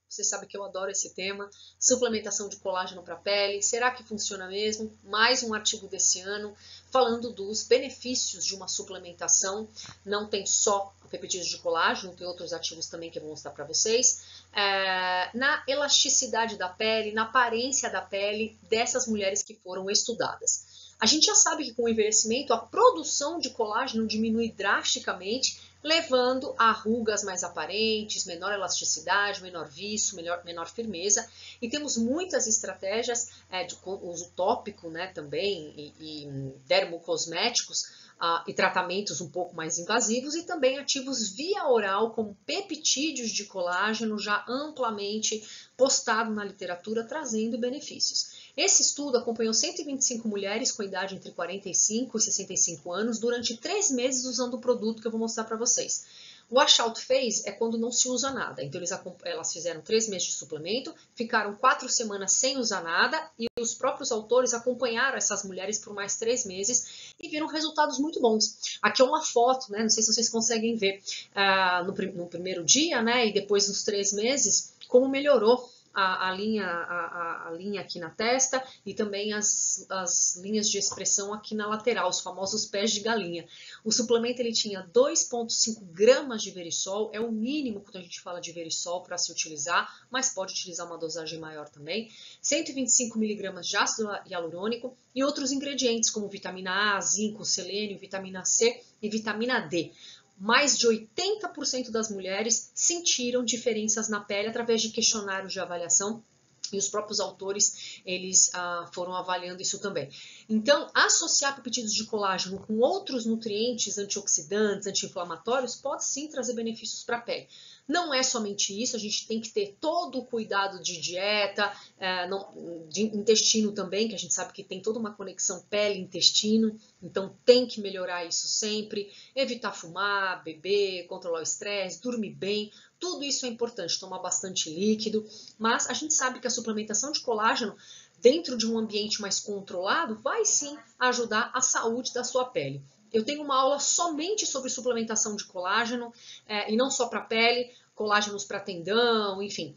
Você sabe que eu adoro esse tema. Suplementação de colágeno para a pele. Será que funciona mesmo? Mais um artigo desse ano falando dos benefícios de uma suplementação. Não tem só peptídeos de colágeno, tem outros ativos também que eu vou mostrar para vocês. Na elasticidade da pele, na aparência da pele dessas mulheres que foram estudadas. A gente já sabe que com o envelhecimento a produção de colágeno diminui drasticamente, levando a rugas mais aparentes, menor elasticidade, menor viço, menor firmeza. E temos muitas estratégias de uso tópico, né, também, e dermocosméticos, e tratamentos um pouco mais invasivos, e também ativos via oral, como peptídeos de colágeno, já amplamente postado na literatura, trazendo benefícios. Esse estudo acompanhou 125 mulheres com idade entre 45 e 65 anos durante 3 meses usando o produto que eu vou mostrar para vocês. O washout phase é quando não se usa nada. Então elas fizeram 3 meses de suplemento, ficaram 4 semanas sem usar nada e os próprios autores acompanharam essas mulheres por mais 3 meses e viram resultados muito bons. Aqui é uma foto, né? Não sei se vocês conseguem ver no primeiro dia, né? E depois nos 3 meses, como melhorou a linha aqui na testa e também as linhas de expressão aqui na lateral, os famosos pés de galinha. O suplemento ele tinha 2,5 gramas de verisol, é o mínimo quando a gente fala de verisol para se utilizar, mas pode utilizar uma dosagem maior também. 125 miligramas de ácido hialurônico e outros ingredientes como vitamina A, zinco, selênio, vitamina C e vitamina D. Mais de 80% das mulheres sentiram diferenças na pele através de questionários de avaliação e os próprios autores eles foram avaliando isso também. Então, associar peptídeos de colágeno com outros nutrientes antioxidantes, anti-inflamatórios, pode sim trazer benefícios para a pele. Não é somente isso, a gente tem que ter todo o cuidado de dieta, de intestino também, que a gente sabe que tem toda uma conexão pele-intestino, então tem que melhorar isso sempre, evitar fumar, beber, controlar o estresse, dormir bem, tudo isso é importante, tomar bastante líquido, mas a gente sabe que a suplementação de colágeno dentro de um ambiente mais controlado vai sim ajudar a saúde da sua pele. Eu tenho uma aula somente sobre suplementação de colágeno, e não só para pele, colágenos para tendão, enfim.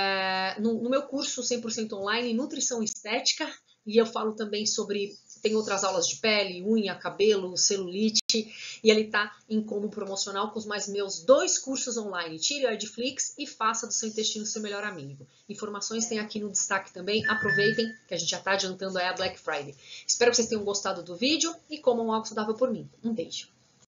No meu curso 100% online, Nutrição Estética, e eu falo também sobre, tem outras aulas de pele, unha, cabelo, celulite, e ele está em combo promocional com os meus 2 cursos online, tire o Adflix e faça do seu intestino seu melhor amigo. Informações tem aqui no destaque também, aproveitem que a gente já está adiantando a Black Friday. Espero que vocês tenham gostado do vídeo e comam algo saudável por mim. Um beijo!